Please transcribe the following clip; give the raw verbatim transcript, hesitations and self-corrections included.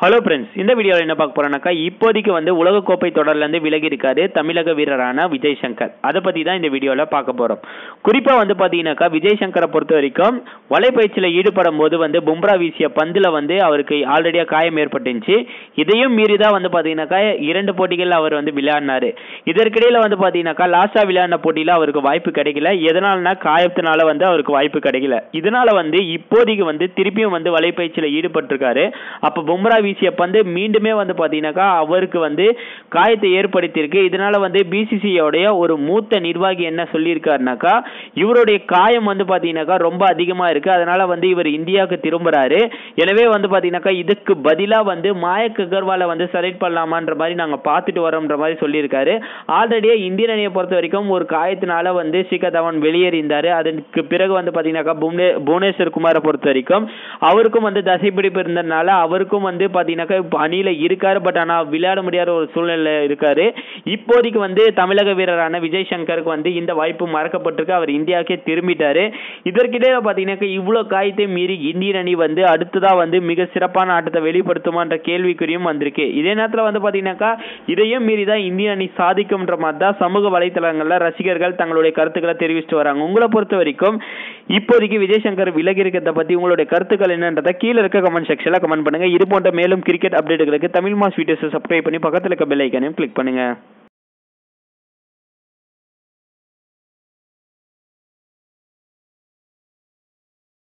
Hello friends, இந்த வீடியோவில் என்ன பார்க்க போறோம்னாக்கா, இப்போதைக்கு வந்து உலகக்கோப்பை தொடர்லேருந்து விலகி இருக்காரு தமிழக வீரரான விஜய் சங்கர். அதை பற்றி தான் இந்த வீடியோவில் பார்க்க போகிறோம். குறிப்பாக வந்து பார்த்தீங்கன்னாக்கா, விஜய் சங்கரை பொறுத்த வரைக்கும் வலைப்பயிற்சியில் ஈடுபடும் போது வந்து பும்ரா வீசிய பந்தில் வந்து அவருக்கு ஆல்ரெடியாக காயம் ஏற்பட்டுச்சு. இதையும் மீறி தான் வந்து பார்த்தீங்கன்னாக்கா இரண்டு போட்டிகளில் அவர் வந்து விளையாடினாரு. இதற்கிடையில் வந்து பார்த்தீங்கன்னாக்கா லாஸ்ட்டாக விளையாடின போட்டியில் அவருக்கு வாய்ப்பு கிடைக்கல. எதனால்னா காயத்தினால வந்து அவருக்கு வாய்ப்பு கிடைக்கல. இதனால வந்து இப்போதைக்கு வந்து திருப்பியும் வந்து வலைப்பயிற்சியில் ஈடுபட்டிருக்காரு. அப்போ பும்ரா வீசிய பந்து மீண்டுமே வந்து பாத்தீங்கன்னாக்கா அவருக்கு வந்து காயத்தை ஏற்படுத்தியிருக்கு. இதனால வந்து பிசிசிஐயோடைய ஒரு மூத்த நிர்வாகி என்ன சொல்லியிருக்காருனாக்கா, இவருடைய காயம் வந்து பாத்தீங்கன்னாக்கா ரொம்ப அதிகமா இருக்கு, அதனால வந்து இவர் இந்தியாவுக்கு திரும்புறாரு. எனவே வந்து பாத்தீங்கன்னாக்கா இதுக்கு பதிலா வந்து மாயக் அகர்வாலை வந்து செலக்ட் பண்ணலாமான்ற மாதிரி நாங்க பார்த்துட்டு வரோம்ன்ற மாதிரி சொல்லியிருக்காரு. ஆல்ரெடியே இந்தியன் அணியை பொறுத்த வரைக்கும் ஒரு காயத்தினால வந்து சிகர் தவான் வெளியேறிந்தாரு. அதற்கு பிறகு வந்து பாத்தீங்கன்னாக்கா புவனேஸ்வர் குமாரை பொறுத்த வரைக்கும் அவருக்கும் வந்து தசைப்பிடிப்பு இருந்ததுனால அவருக்கும் வந்து பாத்தீங்கன்னாக்கா அணியில இருக்காரு. பட் ஆனா விளையாட முடியாத ஒரு சூழ்நிலை இருக்காரு. இப்போதைக்கு வந்து தமிழக வீரரான விஜய் சங்கருக்கு வந்து இந்த வாய்ப்பு மறக்கப்பட்டிருக்கு. அவர் இந்தியாவுக்கே திரும்பிட்டாரு. இதற்கிடையே பாத்தீங்கன்னாக்கா இவ்வளவு காயத்தை மீறி இந்தியன் அணி வந்து அடுத்ததா வந்து மிக சிறப்பான ஆட்டத்தை வெளிப்படுத்துமான்ற கேள்விக்குறியும் வந்திருக்கு. இதே நேரத்தில் வந்து பாத்தீங்கன்னாக்கா இதையும் மீறிதான் இந்திய அணி சாதிக்கும்ன்ற மாதிரி தான் சமூக வலைதளங்கள்ல ரசிகர்கள் தங்களுடைய கருத்துக்களை தெரிவிச்சுட்டு வராங்க. உங்களை பொறுத்த வரைக்கும் இப்போதைக்கு விஜய் சங்கர் விலகி இருக்கிறத பத்தி உங்களுடைய கருத்துக்கள் என்னன்றதை கீழே இருக்க கமெண்ட் செக்ஷன்ல கமெண்ட் பண்ணுங்க. இது போன்ற மேலும் கிரிக்கெட் அப்டேட்டுகளுக்கு தமிழ் மாஸ் வீடியோஸை சப்ஸ்கிரைப் பண்ணி பக்கத்தில் இருக்க பெல் ஐகானையும் கிளிக் பண்ணுங்க.